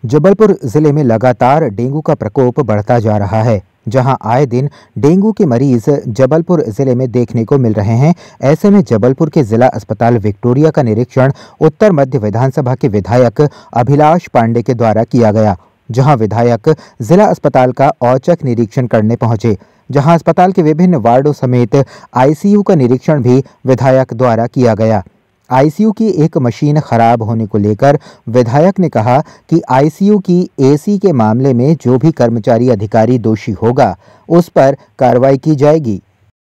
जबलपुर जिले में लगातार डेंगू का प्रकोप बढ़ता जा रहा है, जहां आए दिन डेंगू के मरीज जबलपुर जिले में देखने को मिल रहे हैं। ऐसे में जबलपुर के जिला अस्पताल विक्टोरिया का निरीक्षण उत्तर मध्य विधानसभा के विधायक अभिलाष पांडे के द्वारा किया गया, जहां विधायक जिला अस्पताल का औचक निरीक्षण करने पहुंचे, जहां अस्पताल के विभिन्न वार्डों समेत आईसीयू का निरीक्षण भी विधायक द्वारा किया गया। आईसीयू की एक मशीन खराब होने को लेकर विधायक ने कहा कि आईसीयू की एसी के मामले में जो भी कर्मचारी अधिकारी दोषी होगा उस पर कार्रवाई की जाएगी।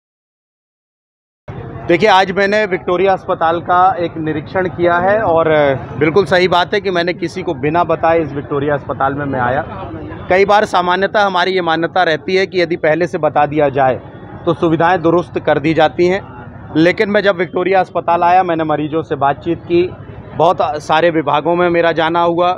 देखिए, आज मैंने विक्टोरिया अस्पताल का एक निरीक्षण किया है और बिल्कुल सही बात है कि मैंने किसी को बिना बताए इस विक्टोरिया अस्पताल में मैं आया। कई बार सामान्यतः हमारी ये मान्यता रहती है कि यदि पहले से बता दिया जाए तो सुविधाएं दुरुस्त कर दी जाती हैं, लेकिन मैं जब विक्टोरिया अस्पताल आया मैंने मरीजों से बातचीत की, बहुत सारे विभागों में मेरा जाना हुआ।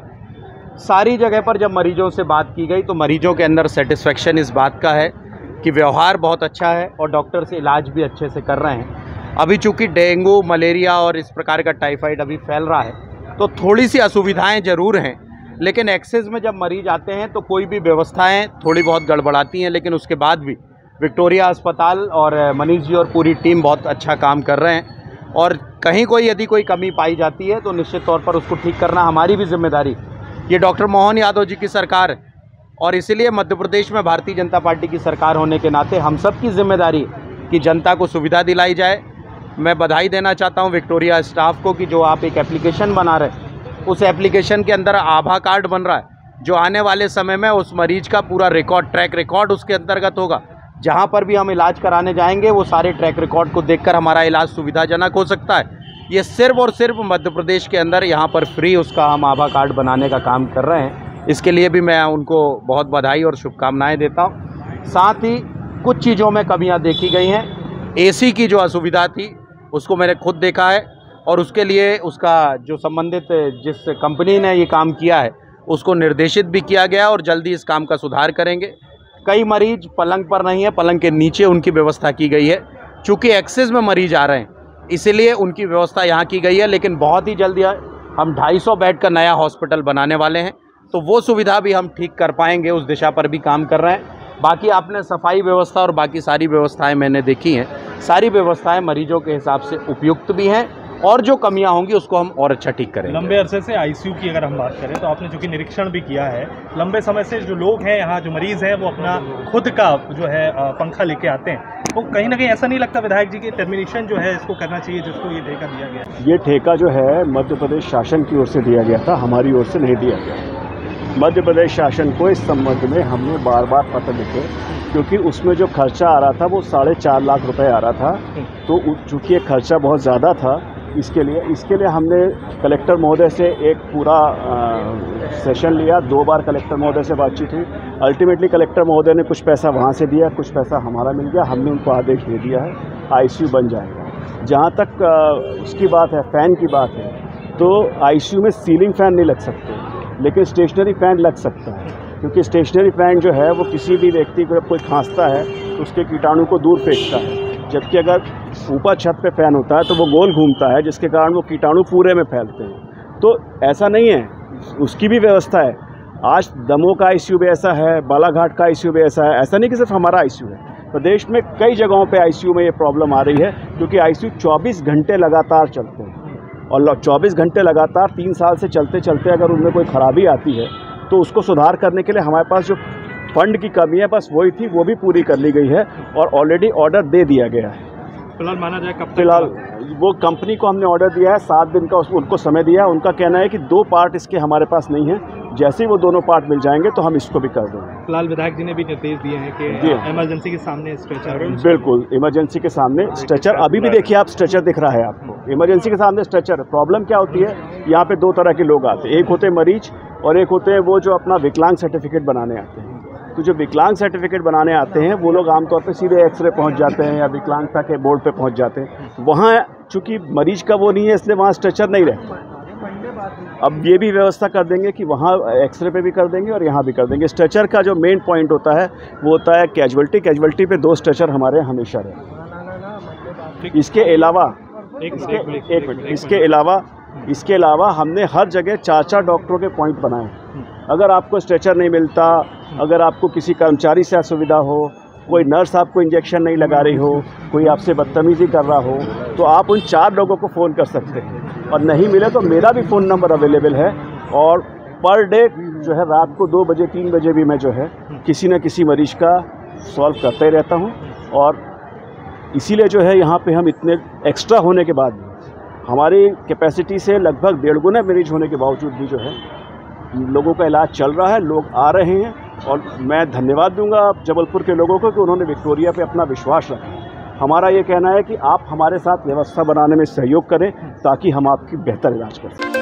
सारी जगह पर जब मरीजों से बात की गई तो मरीजों के अंदर सेटिस्फेक्शन इस बात का है कि व्यवहार बहुत अच्छा है और डॉक्टर से इलाज भी अच्छे से कर रहे हैं। अभी चूँकि डेंगू, मलेरिया और इस प्रकार का टाइफाइड अभी फैल रहा है तो थोड़ी सी असुविधाएँ ज़रूर हैं, लेकिन एक्सेस में जब मरीज आते हैं तो कोई भी व्यवस्थाएँ थोड़ी बहुत गड़बड़ाती हैं, लेकिन उसके बाद भी विक्टोरिया अस्पताल और मनीष जी और पूरी टीम बहुत अच्छा काम कर रहे हैं। और कहीं यदि कोई कमी पाई जाती है तो निश्चित तौर पर उसको ठीक करना हमारी भी जिम्मेदारी। ये डॉक्टर मोहन यादव जी की सरकार है और इसीलिए मध्य प्रदेश में भारतीय जनता पार्टी की सरकार होने के नाते हम सब की जिम्मेदारी कि जनता को सुविधा दिलाई जाए। मैं बधाई देना चाहता हूँ विक्टोरिया स्टाफ को कि जो आप एक एप्लीकेशन बना रहे, उस एप्लीकेशन के अंदर आभा कार्ड बन रहा है, जो आने वाले समय में उस मरीज का पूरा रिकॉर्ड, ट्रैक रिकॉर्ड उसके अंतर्गत होगा। जहाँ पर भी हम इलाज कराने जाएंगे वो सारे ट्रैक रिकॉर्ड को देखकर हमारा इलाज सुविधाजनक हो सकता है। ये सिर्फ और सिर्फ मध्य प्रदेश के अंदर यहाँ पर फ्री उसका हम आभा कार्ड बनाने का काम कर रहे हैं। इसके लिए भी मैं उनको बहुत बधाई और शुभकामनाएं देता हूँ। साथ ही कुछ चीज़ों में कमियाँ देखी गई हैं। एसी की जो असुविधा थी उसको मैंने खुद देखा है और उसके लिए उसका जो संबंधित जिस कंपनी ने ये काम किया है उसको निर्देशित भी किया गया और जल्दी इस काम का सुधार करेंगे। कई मरीज पलंग पर नहीं है, पलंग के नीचे उनकी व्यवस्था की गई है। चूँकि एक्सेस में मरीज आ रहे हैं इसीलिए उनकी व्यवस्था यहाँ की गई है, लेकिन बहुत ही जल्दी हम 250 बेड का नया हॉस्पिटल बनाने वाले हैं तो वो सुविधा भी हम ठीक कर पाएंगे, उस दिशा पर भी काम कर रहे हैं। बाकी आपने सफाई व्यवस्था और बाकी सारी व्यवस्थाएं मैंने देखी हैं, सारी व्यवस्थाएं मरीजों के हिसाब से उपयुक्त भी हैं और जो कमियां होंगी उसको हम और अच्छा ठीक करेंगे। लंबे अरसे से आईसीयू की अगर हम बात करें तो आपने जो कि निरीक्षण भी किया है, लंबे समय से जो लोग हैं यहाँ, जो मरीज़ हैं, वो अपना खुद का जो है पंखा लेके आते हैं, तो कहीं ना कहीं ऐसा नहीं लगता विधायक जी की टर्मिनेशन जो है इसको करना चाहिए जिसको ये ठेका दिया गया? ये ठेका जो है मध्य प्रदेश शासन की ओर से दिया गया था, हमारी ओर से नहीं दिया गया। मध्य प्रदेश शासन को इस संबंध में हमने बार बार पत्र लिखे, क्योंकि उसमें जो खर्चा आ रहा था वो 4.5 लाख रुपए आ रहा था, तो चूँकि ये खर्चा बहुत ज़्यादा था इसके लिए हमने कलेक्टर महोदय से एक पूरा सेशन लिया। 2 बार कलेक्टर महोदय से बातचीत हुई। अल्टीमेटली कलेक्टर महोदय ने कुछ पैसा वहाँ से दिया, कुछ पैसा हमारा मिल गया। हमने उनको आदेश दे दिया है आईसीयू बन जाएगा। जहाँ तक उसकी बात है, फ़ैन की बात है, तो आईसीयू में सीलिंग फ़ैन नहीं लग सकते, लेकिन स्टेशनरी फ़ैन लग सकता है, क्योंकि स्टेशनरी फ़ैन जो है वो किसी भी व्यक्ति को जब कोई खांसता है तो उसके कीटाणु को दूर फेंकता है, जबकि अगर ऊपर छत पे फ़ैन होता है तो वो गोल घूमता है, जिसके कारण वो कीटाणु पूरे में फैलते हैं। तो ऐसा नहीं है, उसकी भी व्यवस्था है। आज दमोह का आईसीयू भी ऐसा है, बालाघाट का आईसीयू भी ऐसा है। ऐसा नहीं कि सिर्फ हमारा आईसीयू है, प्रदेश में कई जगहों पे आईसीयू में ये प्रॉब्लम आ रही है, क्योंकि आईसीयू 24 घंटे लगातार चलते हैं और 24 घंटे लगातार 3 साल से चलते चलते अगर उनमें कोई ख़राबी आती है तो उसको सुधार करने के लिए हमारे पास जो फंड की कमी है बस वही थी, वो भी पूरी कर ली गई है और ऑलरेडी ऑर्डर दे दिया गया है। फिलहाल माना जाए कब? फिलहाल वो कंपनी को हमने ऑर्डर दिया है, 7 दिन का उनको समय दिया है। उनका कहना है कि 2 पार्ट इसके हमारे पास नहीं है, जैसे ही वो दोनों पार्ट मिल जाएंगे तो हम इसको भी कर देंगे। फिलहाल विधायक जी ने भी निर्देश दिए हैं कि इमरजेंसी के सामने स्ट्रेचर, बिल्कुल इमरजेंसी के सामने स्ट्रेचर, अभी भी देखिए आप स्ट्रेचर दिख रहा है आपको, इमरजेंसी के सामने स्ट्रेचर। प्रॉब्लम क्या होती है, यहाँ पे 2 तरह के लोग आते हैं, एक होते हैं मरीज और एक होते हैं वो जो अपना विकलांग सर्टिफिकेट बनाने आते हैं। तो जो विकलांग सर्टिफिकेट बनाने आते हैं वो लोग आमतौर पे सीधे एक्सरे पहुंच जाते हैं या विकलांगता के बोर्ड पे पहुंच जाते हैं। वहाँ चूँकि मरीज का वो नहीं है इसलिए वहाँ स्ट्रेचर नहीं रहता। अब ये भी व्यवस्था कर देंगे कि वहाँ एक्सरे पे भी कर देंगे और यहाँ भी कर देंगे। स्ट्रेचर का जो मेन पॉइंट होता है वो होता है कैजुअल्टी पे 2 स्ट्रेचर हमारे हमेशा रहे। इसके अलावा इसके अलावा हमने हर जगह 4-4 डॉक्टरों के पॉइंट बनाए। अगर आपको स्ट्रेचर नहीं मिलता, अगर आपको किसी कर्मचारी से असुविधा हो, कोई नर्स आपको इंजेक्शन नहीं लगा रही हो, कोई आपसे बदतमीज़ी कर रहा हो, तो आप उन 4 लोगों को फ़ोन कर सकते हैं। और नहीं मिले तो मेरा भी फ़ोन नंबर अवेलेबल है, और पर डे जो है रात को 2 बजे 3 बजे भी मैं जो है किसी न किसी मरीज़ का सॉल्व करते रहता हूँ। और इसीलिए जो है यहाँ पे हम इतने एक्स्ट्रा होने के बाद हमारी कैपेसिटी से लगभग 1.5 गुना मरीज होने के बावजूद भी जो है लोगों का इलाज चल रहा है, लोग आ रहे हैं। और मैं धन्यवाद दूंगा जबलपुर के लोगों को कि उन्होंने विक्टोरिया पे अपना विश्वास रखा। हमारा ये कहना है कि आप हमारे साथ व्यवस्था बनाने में सहयोग करें ताकि हम आपकी बेहतर इलाज कर सकें।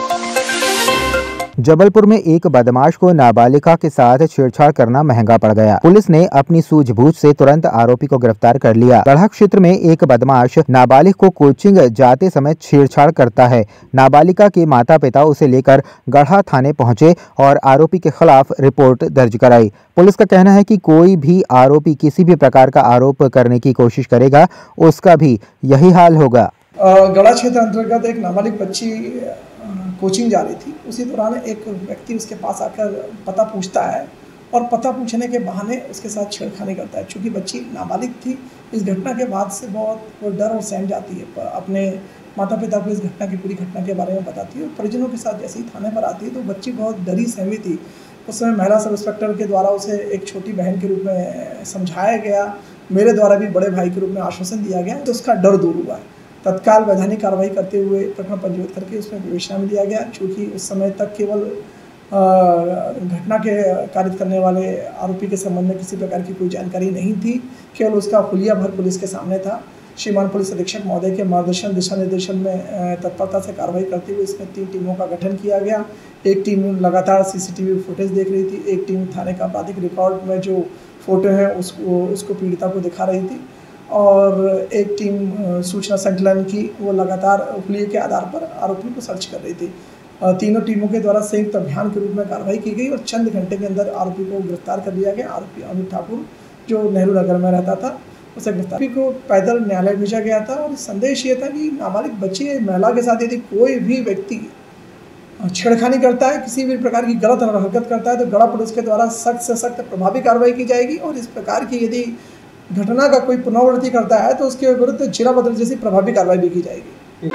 जबलपुर में एक बदमाश को नाबालिगा के साथ छेड़छाड़ करना महंगा पड़ गया। पुलिस ने अपनी सूझबूझ से तुरंत आरोपी को गिरफ्तार कर लिया। गढ़ा क्षेत्र में एक बदमाश नाबालिग को कोचिंग जाते समय छेड़छाड़ करता है। नाबालिगा के माता पिता उसे लेकर गढ़ा थाने पहुंचे और आरोपी के खिलाफ रिपोर्ट दर्ज कराई। पुलिस का कहना है कि कोई भी आरोपी किसी भी प्रकार का आरोप करने की कोशिश करेगा, उसका भी यही हाल होगा। गढ़ा क्षेत्र अंतर्गत एक नाबालिग बच्ची कोचिंग जा रही थी। उसी दौरान एक व्यक्ति उसके पास आकर पता पूछता है और पता पूछने के बहाने उसके साथ छेड़खानी करता है। चूँकि बच्ची नाबालिग थी, इस घटना के बाद से बहुत वो डर और सहम जाती है। अपने माता पिता को इस घटना की पूरी घटना के बारे में बताती है। परिजनों के साथ जैसे ही थाने पर आती है तो बच्ची बहुत डरी सहमी थी। उस समय महिला सब इंस्पेक्टर के द्वारा उसे एक छोटी बहन के रूप में समझाया गया, मेरे द्वारा भी बड़े भाई के रूप में आश्वासन दिया गया, तो उसका डर दूर हुआ है। तत्काल वैधानिक कार्रवाई करते हुए प्रकरण पंजीबद्ध करके उसमें विवेचना में लिया गया। चूँकि उस समय तक केवल घटना के कारित करने वाले आरोपी के संबंध में किसी प्रकार की कोई जानकारी नहीं थी, केवल उसका हुलिया भर पुलिस के सामने था। श्रीमान पुलिस अधीक्षक महोदय के मार्गदर्शन दिशा निर्देशन में तत्परता से कार्रवाई करते हुए इसमें 3 टीमों का गठन किया गया। एक टीम लगातार CCTV फुटेज देख रही थी, एक टीम थाने का आपराधिक रिकॉर्ड में जो फोटो है उसको पीड़िता को दिखा रही थी, और एक टीम सूचना संकलन की, वो लगातार हुलिये के आधार पर आरोपी को सर्च कर रही थी। तीनों टीमों के द्वारा संयुक्त अभियान के रूप में कार्रवाई की गई और चंद घंटे के अंदर आरोपी को गिरफ्तार कर लिया गया। आरोपी अमित ठाकुर जो नेहरू नगर में रहता था, उसे गिरफ्तारी को पैदल न्यायालय भेजा गया था। और संदेश ये था कि नाबालिग बच्ची महिला के साथ यदि कोई भी व्यक्ति छेड़खानी करता है, किसी भी प्रकार की गलत हरकत करता है, तो गढ़ा पुलिस के द्वारा सख्त से सख्त प्रभावी कार्रवाई की जाएगी। और इस प्रकार की यदि घटना का कोई पुनरावृत्ति करता है तो उसके विरुद्ध जिला बदल जैसी प्रभावी कार्रवाई भी की जाएगी।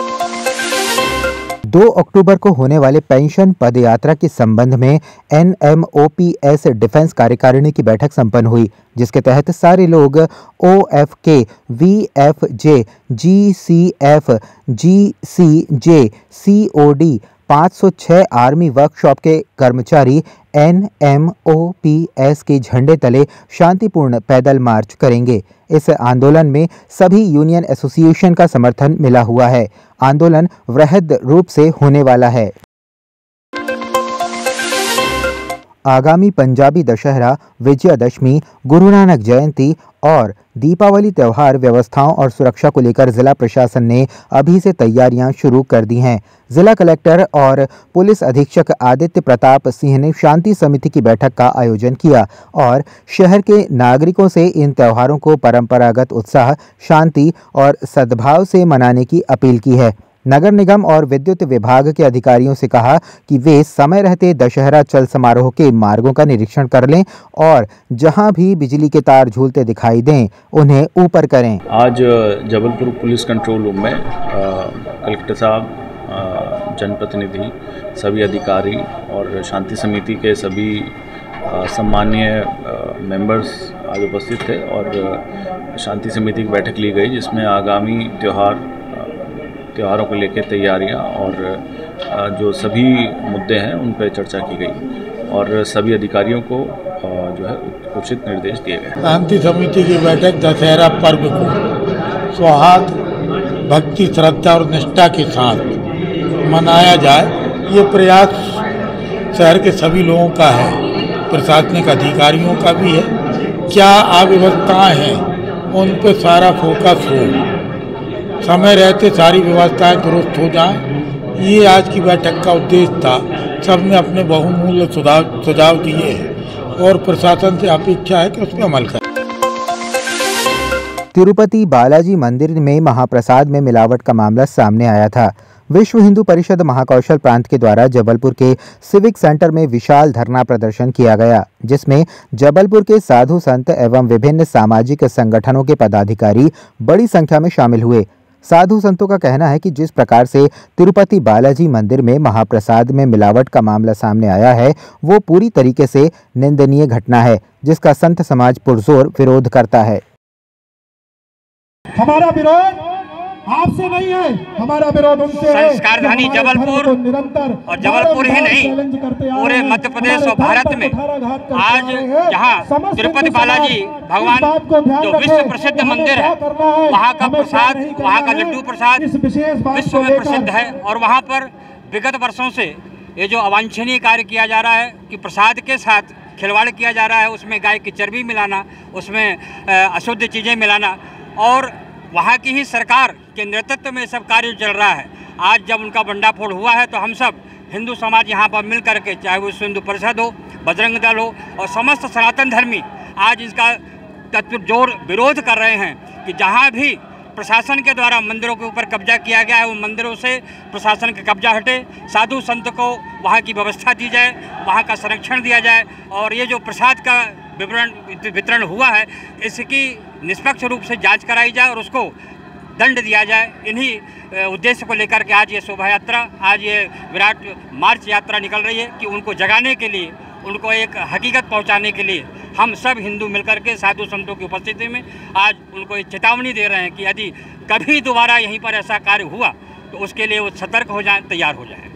2 अक्टूबर को होने वाले पेंशन पदयात्रा के संबंध में NMOPS डिफेंस कार्यकारिणी की बैठक संपन्न हुई, जिसके तहत सारे लोग OFK, VFJ, GCF, GCJ, COD 506 army workshop के कर्मचारी NMOPS के झंडे तले शांतिपूर्ण पैदल मार्च करेंगे। इस आंदोलन में सभी यूनियन एसोसिएशन का समर्थन मिला हुआ है। आंदोलन वृहद रूप से होने वाला है। आगामी पंजाबी दशहरा, विजयादशमी, गुरु नानक जयंती और दीपावली त्यौहार व्यवस्थाओं और सुरक्षा को लेकर जिला प्रशासन ने अभी से तैयारियां शुरू कर दी हैं। जिला कलेक्टर और पुलिस अधीक्षक आदित्य प्रताप सिंह ने शांति समिति की बैठक का आयोजन किया और शहर के नागरिकों से इन त्योहारों को परंपरागत उत्साह, शांति और सद्भाव से मनाने की अपील की है। नगर निगम और विद्युत विभाग के अधिकारियों से कहा कि वे समय रहते दशहरा चल समारोह के मार्गों का निरीक्षण कर लें और जहां भी बिजली के तार झूलते दिखाई दें उन्हें ऊपर करें। आज जबलपुर पुलिस कंट्रोल रूम में कलेक्टर साहब, जनप्रतिनिधि, सभी अधिकारी और शांति समिति के सभी सम्मानीय मेंबर्स आज उपस्थित थे और शांति समिति की बैठक ली गई, जिसमें आगामी त्योहारों को लेकर तैयारियां और जो सभी मुद्दे हैं उन पर चर्चा की गई और सभी अधिकारियों को जो है उचित निर्देश दिए गए। शांति समिति की बैठक दशहरा पर्व को सौहार्द, भक्ति, श्रद्धा और निष्ठा के साथ मनाया जाए, ये प्रयास शहर के सभी लोगों का है, प्रशासनिक अधिकारियों का भी है। क्या अव्यवस्थाएं हैं उन पर सारा फोकस हो, समय रहते सारी व्यवस्थाएं दुरुस्त हो जाएं, ये आज की बैठक का उद्देश्य था। सबने अपने बहुमूल्य सुझाव दिए हैं और प्रशासन से अपेक्षा है कि उस पर अमल करें। तिरुपति बालाजी मंदिर में महाप्रसाद में मिलावट का मामला सामने आया था। विश्व हिंदू परिषद महाकौशल प्रांत के द्वारा जबलपुर के सिविक सेंटर में विशाल धरना प्रदर्शन किया गया, जिसमें जबलपुर के साधु संत एवं विभिन्न सामाजिक संगठनों के पदाधिकारी बड़ी संख्या में शामिल हुए। साधु संतों का कहना है कि जिस प्रकार से तिरुपति बालाजी मंदिर में महाप्रसाद में मिलावट का मामला सामने आया है, वो पूरी तरीके से निंदनीय घटना है, जिसका संत समाज पुरजोर विरोध करता है। हमारा विरोध आपसे नहीं है, हमारा विरोध उनसे है। संस्कारधानी जबलपुर निरंतर और जबलपुर ही नहीं पूरे मध्य प्रदेश और भारत में आज जहां तिरुपति बालाजी भगवान जो विश्व प्रसिद्ध मंदिर है, वहां का प्रसाद, वहां का लड्डू प्रसाद विश्व में प्रसिद्ध है। और वहां पर विगत वर्षों से ये जो अवांछनीय कार्य किया जा रहा है कि प्रसाद के साथ खिलवाड़ किया जा रहा है, उसमें गाय की चर्बी मिलाना, उसमें अशुद्ध चीज़ें मिलाना, और वहाँ की ही सरकार के नेतृत्व में सब कार्य चल रहा है। आज जब उनका भंडाफोड़ हुआ है तो हम सब हिंदू समाज यहाँ पर मिल करके, चाहे वो विश्व हिंदू परिषद हो, बजरंग दल हो और समस्त सनातन धर्मी, आज इसका तत्जोर विरोध कर रहे हैं कि जहाँ भी प्रशासन के द्वारा मंदिरों के ऊपर कब्जा किया गया है, वो मंदिरों से प्रशासन का कब्जा हटे, साधु संत को वहाँ की व्यवस्था दी जाए, वहाँ का संरक्षण दिया जाए, और ये जो प्रसाद का वितरण हुआ है इसकी निष्पक्ष रूप से जांच कराई जाए और उसको दंड दिया जाए। इन्हीं उद्देश्य को लेकर के आज ये शोभा यात्रा, आज ये विराट मार्च यात्रा निकल रही है कि उनको जगाने के लिए, उनको एक हकीकत पहुंचाने के लिए हम सब हिंदू मिलकर के साधु संतों की उपस्थिति में आज उनको एक चेतावनी दे रहे हैं कि यदि कभी दोबारा यहीं पर ऐसा कार्य हुआ तो उसके लिए वो सतर्क हो जाएं, तैयार हो जाएं।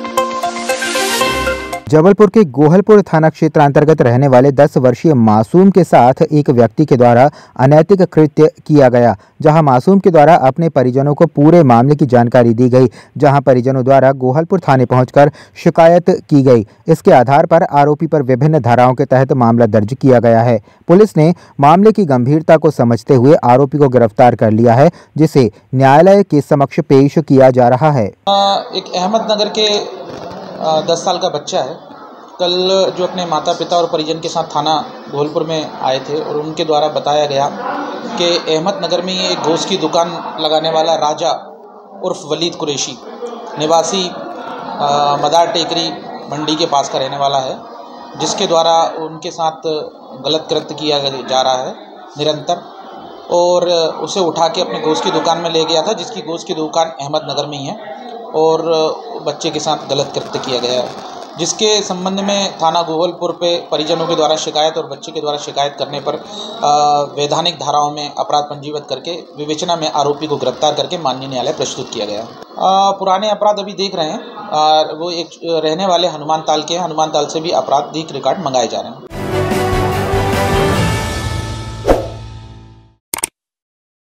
जबलपुर के गोहलपुर थाना क्षेत्र अंतर्गत रहने वाले 10 वर्षीय मासूम के साथ एक व्यक्ति के द्वारा अनैतिक कृत्य किया गया, जहां मासूम के द्वारा अपने परिजनों को पूरे मामले की जानकारी दी गई, जहां परिजनों द्वारा गोहलपुर थाने पहुंचकर शिकायत की गई। इसके आधार पर आरोपी पर विभिन्न धाराओं के तहत मामला दर्ज किया गया है। पुलिस ने मामले की गंभीरता को समझते हुए आरोपी को गिरफ्तार कर लिया है, जिसे न्यायालय के समक्ष पेश किया जा रहा है। एक अहमदनगर के 10 साल का बच्चा है। कल जो अपने माता पिता और परिजन के साथ थाना गोहलपुर में आए थे और उनके द्वारा बताया गया कि अहमदनगर में ये एक गोश्त की दुकान लगाने वाला राजा उर्फ वलीद कुरैशी निवासी मदार टेकरी मंडी के पास का रहने वाला है, जिसके द्वारा उनके साथ गलत कृत्य किया जा रहा है निरंतर, और उसे उठा के अपने गोश्त की दुकान में ले गया था, जिसकी गोश्त की दुकान अहमदनगर में ही है, और बच्चे के साथ गलत कृत्य किया गया है, जिसके संबंध में थाना गोहलपुर पे परिजनों के द्वारा शिकायत और बच्चे के द्वारा शिकायत करने पर वैधानिक धाराओं में अपराध पंजीबद्ध करके विवेचना में आरोपी को गिरफ्तार करके माननीय न्यायालय प्रस्तुत किया गया। पुराने अपराध अभी देख रहे हैं, वो एक रहने वाले हनुमान ताल के, हनुमान ताल से भी आपराधिक रिकॉर्ड मंगाए जा रहे हैं।